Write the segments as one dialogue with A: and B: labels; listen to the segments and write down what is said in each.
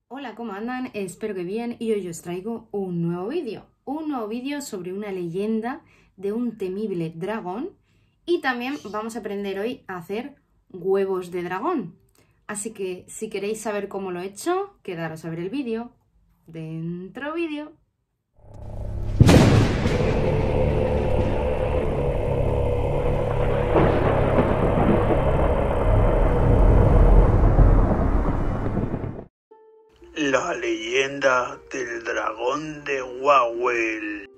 A: Hola, ¿cómo andan? Espero que bien y hoy os traigo un nuevo vídeo sobre una leyenda de un temible dragón y también vamos a aprender hoy a hacer huevos de dragón. Así que si queréis saber cómo lo he hecho, quedaros a ver el vídeo. ¡Dentro vídeo!
B: La leyenda del dragón de Wawel.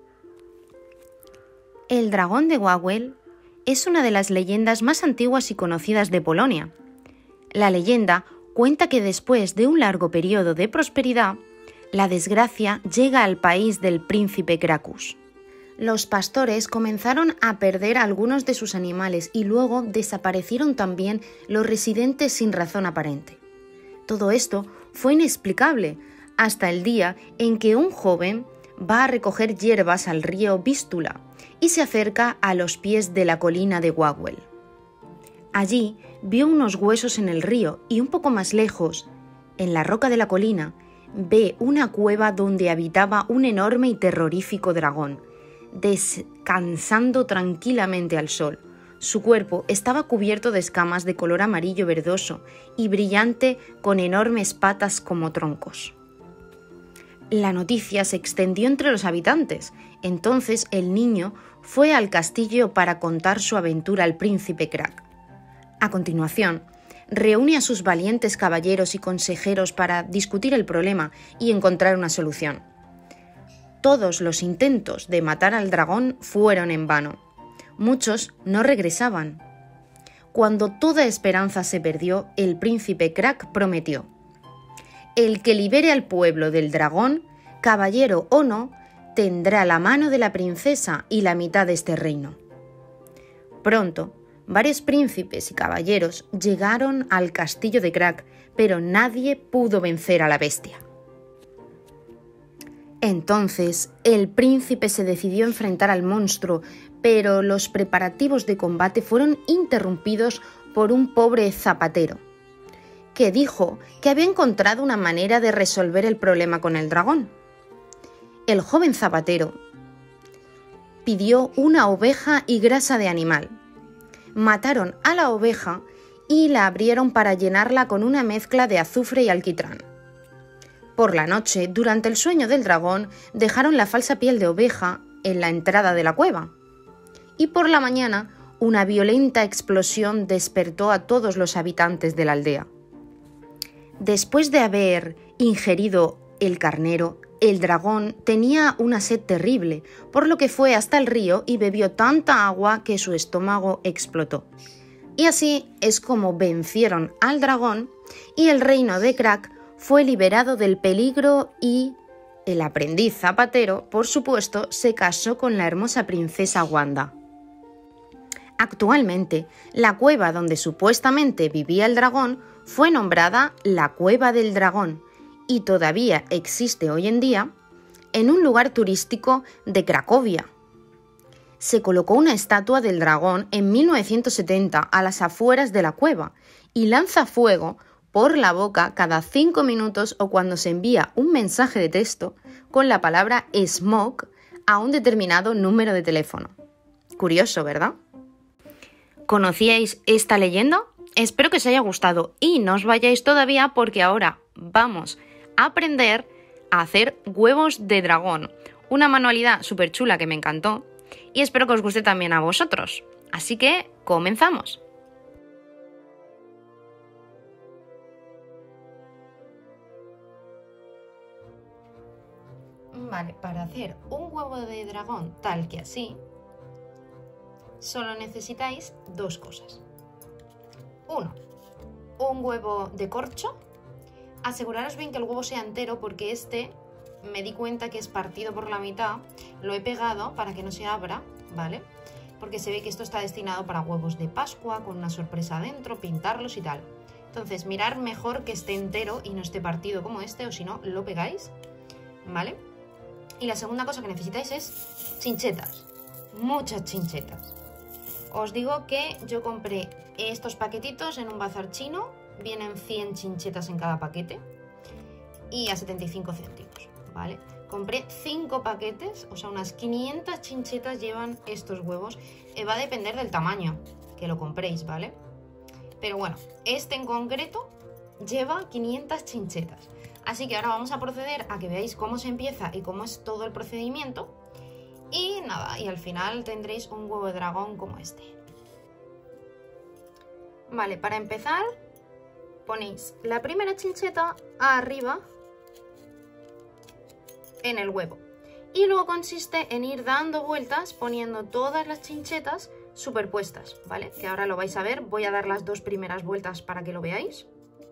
C: El dragón de Wawel es una de las leyendas más antiguas y conocidas de Polonia. La leyenda cuenta que después de un largo periodo de prosperidad, la desgracia llega al país del príncipe Krakus. Los pastores comenzaron a perder algunos de sus animales y luego desaparecieron también los residentes sin razón aparente. Todo esto fue inexplicable hasta el día en que un joven va a recoger hierbas al río Vístula y se acerca a los pies de la colina de Wawel. Allí vio unos huesos en el río y un poco más lejos, en la roca de la colina, ve una cueva donde habitaba un enorme y terrorífico dragón, descansando tranquilamente al sol. Su cuerpo estaba cubierto de escamas de color amarillo verdoso y brillante con enormes patas como troncos. La noticia se extendió entre los habitantes. Entonces el niño fue al castillo para contar su aventura al príncipe Krak. A continuación, reúne a sus valientes caballeros y consejeros para discutir el problema y encontrar una solución. Todos los intentos de matar al dragón fueron en vano. Muchos no regresaban. Cuando toda esperanza se perdió, el príncipe Krak prometió: el que libere al pueblo del dragón, caballero o no, tendrá la mano de la princesa y la mitad de este reino. Pronto, varios príncipes y caballeros llegaron al castillo de Krak, pero nadie pudo vencer a la bestia. Entonces, el príncipe se decidió a enfrentar al monstruo, pero los preparativos de combate fueron interrumpidos por un pobre zapatero, que dijo que había encontrado una manera de resolver el problema con el dragón. El joven zapatero pidió una oveja y grasa de animal. Mataron a la oveja y la abrieron para llenarla con una mezcla de azufre y alquitrán. Por la noche, durante el sueño del dragón, dejaron la falsa piel de oveja en la entrada de la cueva. Y por la mañana, una violenta explosión despertó a todos los habitantes de la aldea. Después de haber ingerido el carnero, el dragón tenía una sed terrible, por lo que fue hasta el río y bebió tanta agua que su estómago explotó. Y así es como vencieron al dragón y el reino de Krak fue liberado del peligro y el aprendiz zapatero, por supuesto, se casó con la hermosa princesa Wanda. Actualmente, la cueva donde supuestamente vivía el dragón fue nombrada la Cueva del Dragón y todavía existe hoy en día en un lugar turístico de Cracovia. Se colocó una estatua del dragón en 1970 a las afueras de la cueva y lanza fuego por la boca cada 5 minutos o cuando se envía un mensaje de texto con la palabra smoke a un determinado número de teléfono. Curioso, ¿verdad? ¿Conocíais esta leyenda? Espero que os haya gustado y no os vayáis todavía porque ahora vamos a aprender a hacer huevos de dragón. Una manualidad súper chula que me encantó y espero que os guste también a vosotros. Así que comenzamos. Vale, para hacer un huevo de dragón tal que así, solo necesitáis dos cosas. 1. Un huevo de corcho. Aseguraros bien que el huevo sea entero porque me di cuenta que es partido por la mitad. Lo he pegado para que no se abra, ¿vale? Porque se ve que esto está destinado para huevos de Pascua, con una sorpresa adentro, pintarlos y tal. Entonces, mirar mejor que esté entero y no esté partido como o si no, lo pegáis, ¿vale? Y la segunda cosa que necesitáis es chinchetas, muchas chinchetas. Os digo que yo compré estos paquetitos en un bazar chino, vienen 100 chinchetas en cada paquete. y a 75 céntimos, ¿vale? Compré 5 paquetes, o sea, unas 500 chinchetas llevan estos huevos. Va a depender del tamaño que lo compréis, ¿vale? Pero bueno, este en concreto lleva 500 chinchetas. Así que ahora vamos a proceder a que veáis cómo se empieza y cómo es todo el procedimiento. Y nada, y al final tendréis un huevo de dragón como este. Vale, para empezar ponéis la primera chincheta arriba en el huevo. Y luego consiste en ir dando vueltas poniendo todas las chinchetas superpuestas, ¿vale? Que ahora lo vais a ver, voy a dar las 2 primeras vueltas para que lo veáis.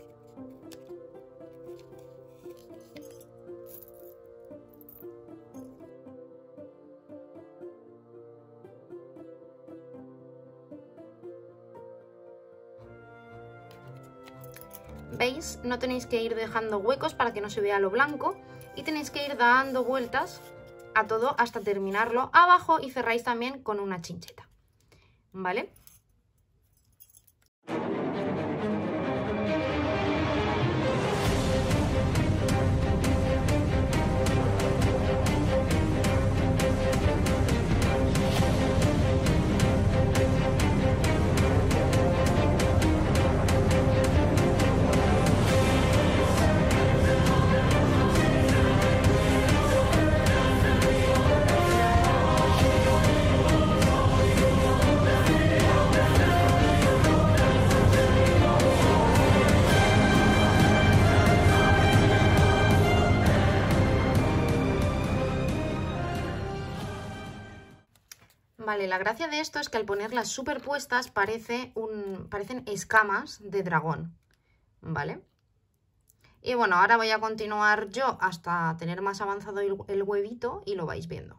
C: ¿Veis? No tenéis que ir dejando huecos para que no se vea lo blanco y tenéis que ir dando vueltas a todo hasta terminarlo abajo y cerráis también con una chincheta, ¿vale? Vale, la gracia de esto es que al ponerlas superpuestas parecen escamas de dragón, ¿vale? Y bueno, ahora voy a continuar yo hasta tener más avanzado el huevito y lo vais viendo.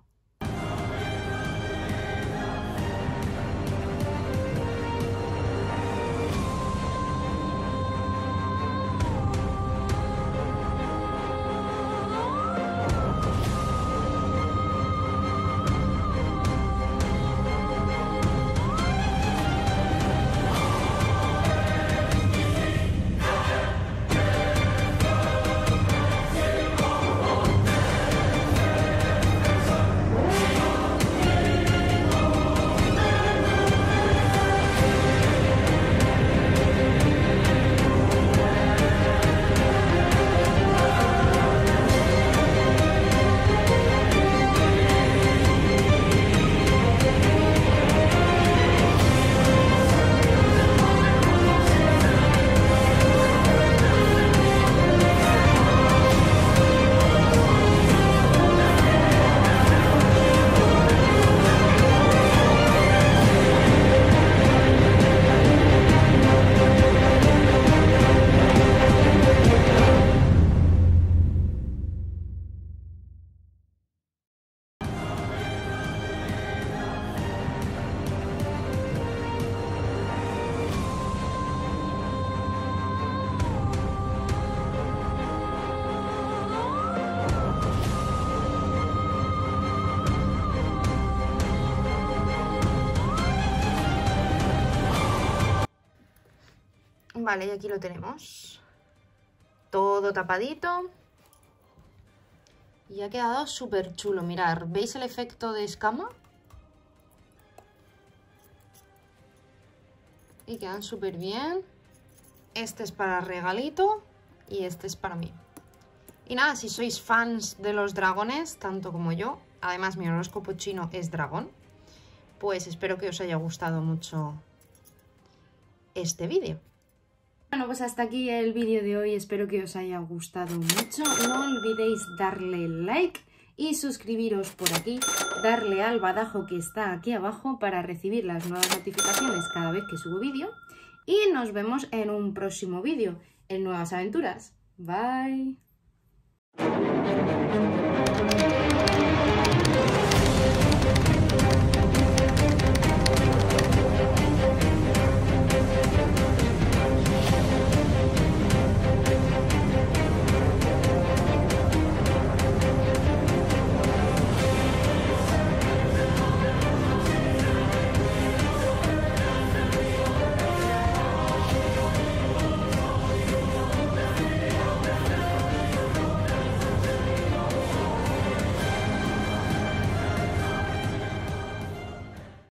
C: Vale, y aquí lo tenemos. Todo tapadito. Y ha quedado súper chulo. Mirad, ¿veis el efecto de escama? Y quedan súper bien. Este es para regalito y este es para mí. Y nada, si sois fans de los dragones, tanto como yo, además mi horóscopo chino es dragón, pues espero que os haya gustado mucho este vídeo.
A: Bueno, pues hasta aquí el vídeo de hoy, espero que os haya gustado mucho. No olvidéis darle like y suscribiros por aquí, darle al badajo que está aquí abajo para recibir las nuevas notificaciones cada vez que subo vídeo. Y nos vemos en un próximo vídeo, en nuevas aventuras. Bye.